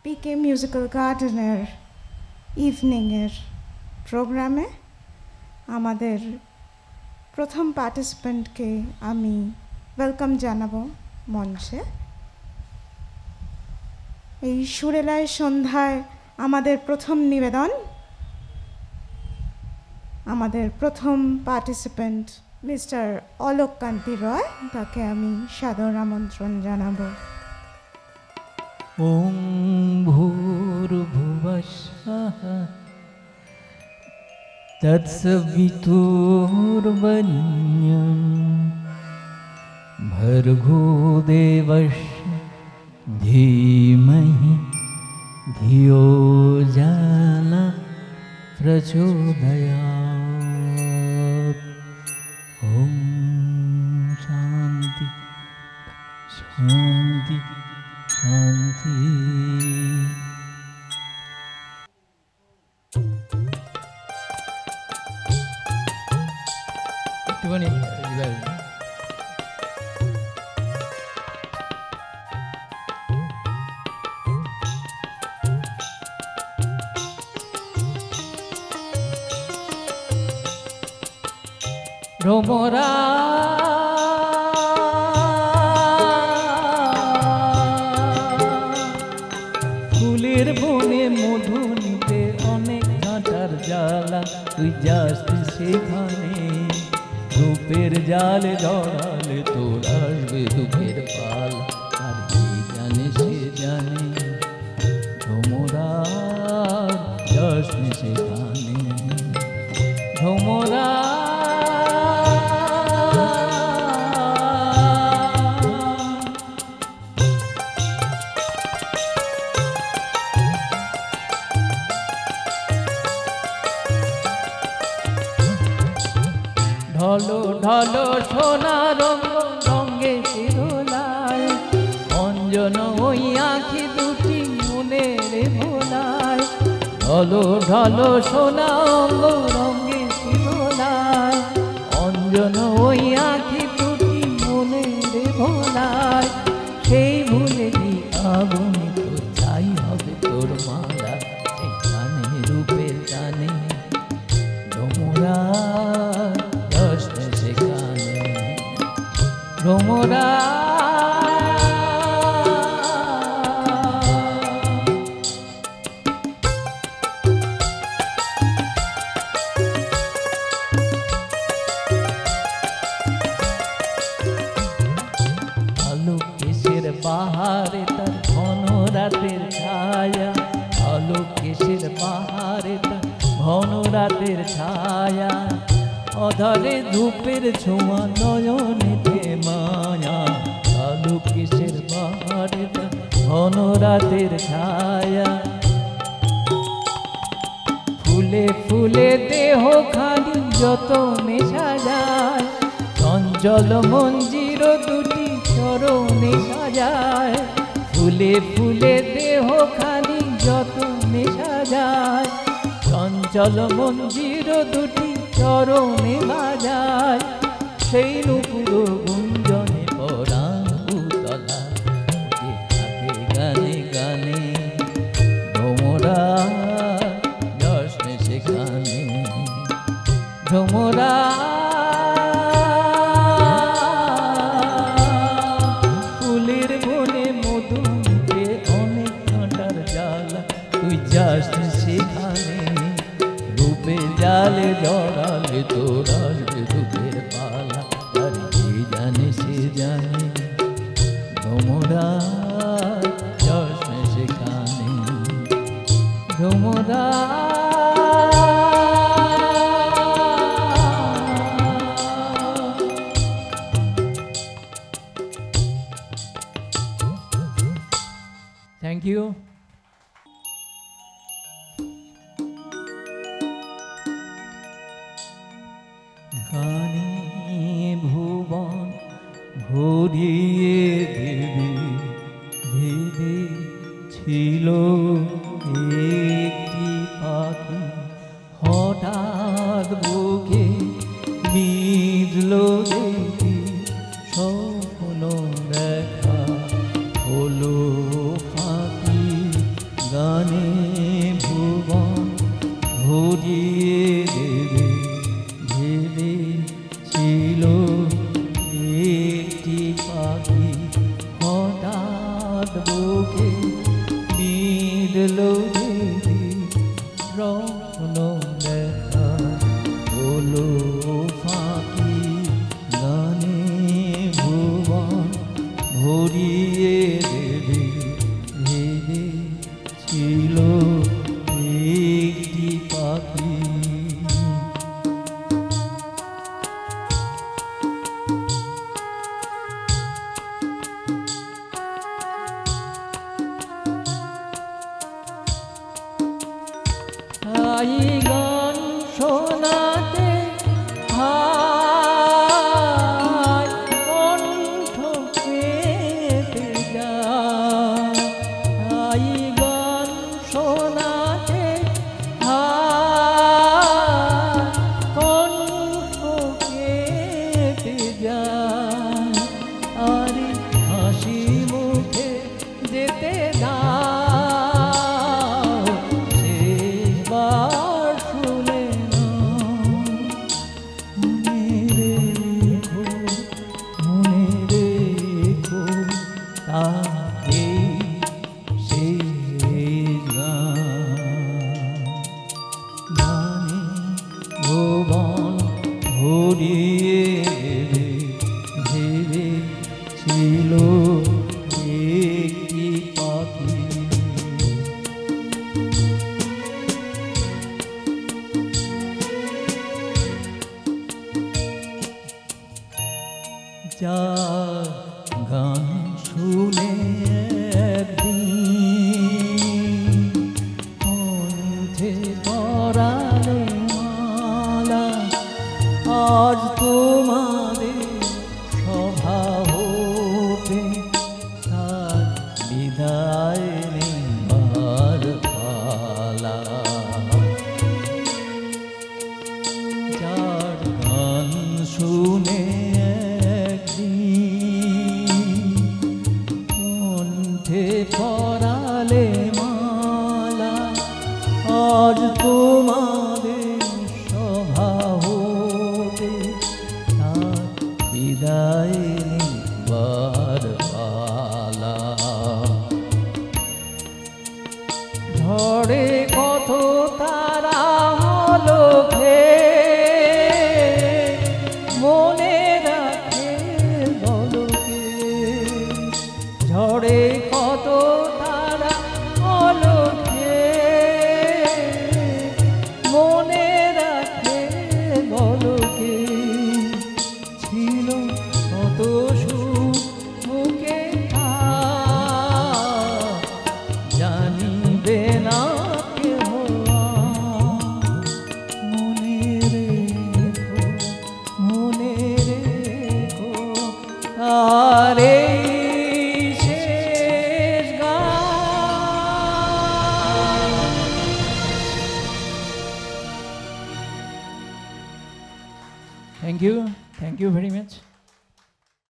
পিকে musical গার্ডেনের ইভিনিংয়ের প্রোগ্রামে আমাদের প্রথম পার্টিসিপেন্টকে আমি ওয়েলকাম জানাবো মঞ্চে। এই সুরেলায় সন্ধ্যায় আমাদের প্রথম নিবেদন, আমাদের প্রথম পার্টিসিপেন্ট মিস্টার অলোক কান্তি রয়, তাকে আমি সাদর আমন্ত্রণ জানাবো। ওম ভূর্ভুবস্সুঃ তৎসবিতুর্বরেণ্যং ভর্গো দেবস্য ধীমহি ধিয়ো জনা প্রচোদয়াৎ। ওম শান্তি শান্তি শান্তি। একটুখানি ভ্রমরা ফুলের বনে মধু নিতে অনেক কাঁটার জ্বালা, তুই যাস সেখানে রূপের জালে জড়ালে তোর আসবে দুঃখের পাল। আর কি জানে সে জানে ভ্রমরা যাস সেখানে। ভ্রমরা ঢলো ঢলো সোনা রঙ রঙে শিরোলায়, অঞ্জন ওই আঁখি দুটি মনের ভোলায়। ঢলো ঢলো সোনা অঙ্গ রঙে শিরোলায়, অঞ্জন ওই আঁখি দুটি মনের ভোলায়। সেই ভুলে কি আগুনে তো চাই হবে তোর মালা, সেই গানে রূপের গানে ভ্রমরা সেখানে। ভ্রমরা আলো কেশের বাহারে তার ঘন রাতের ছায়া, আলো কেশের বাহারে তার ঘন রাতের ছায়া। অধরে ধূপের ছোঁয়া নয়নেতে মায়া, আলো কিসের বাহারে ঘন রাতের ছায়া। ফুলে ফুলে দেহ খানি যত নেশা যায়, চঞ্চল মঞ্জির দুটি চরণে সাজায়। ফুলে ফুলে দেহ খানি যত নেশা যায়, চঞ্চল মঞ্জির দুটি চরণে বাজায়। সেই নুপুর গুঞ্জনে পরাণ ভূতলা থাকে গানে গানে। ভ্রমরা যশ্নে সেখানে। ভ্রমরা ফুলের বনে মধু নিতে অনেক কাঁটার জ্বালা, তুই যাস সেখানে রূপে জালে জড়ালে তোর আসবে দুঃখের পালা। আর যে জানে সে জানে ভ্রমরা যশ্নে সেখানে। ভ্রমরা থ্যাংক ইউ। গানে ভুবন ভরিয়ে দেবে ভেবে ছিল একটি পাখি, হঠাৎ বুকে মিজল দেখি স্বপ্ন দেখা হলো ফাঁকি। গানে ভুবন ভরিয়ে দেবে ভেবেছিল একটি পাখি হঠাৎ বুকে মিলল দেবে রত্ন লেখা হলো ফাঁকি গানে ভুবন ভরিয়ে দেবে ভেবেছিল একটি পাখি। তাই গান শোনাতে হায় কণ্ঠ পেতে যায়, তাই গান শোনাতে হায় কণ্ঠ পেতে যায়, আর হাসি মুখে যেতে দাও শেষবার শুনে নাও, মনে রেখো তাকে শেষ গানে ভুবন ভরিয়ে দেবে ভেবেছিল একটি পাখি। যার গান শুনে একদিন কণ্ঠে পরালে মালা, আজ তোমাদের সভা হতে তার বিদায় নেবার পালা। যার গান শুনে কণ্ঠে পরালে মালা, আজ তোমাদের সভা হতে তার বিদায় নেবার পালা। ঝড়ে কত তারা হলো মনে রাখে বলো কে, ঝড়ে কত তারা হলো মনে রাখে বলো কে, ছিল কত সুখ মুখে জানিবে না কেহ, মনে রেখো তারে শেষ গান। Thank you very much.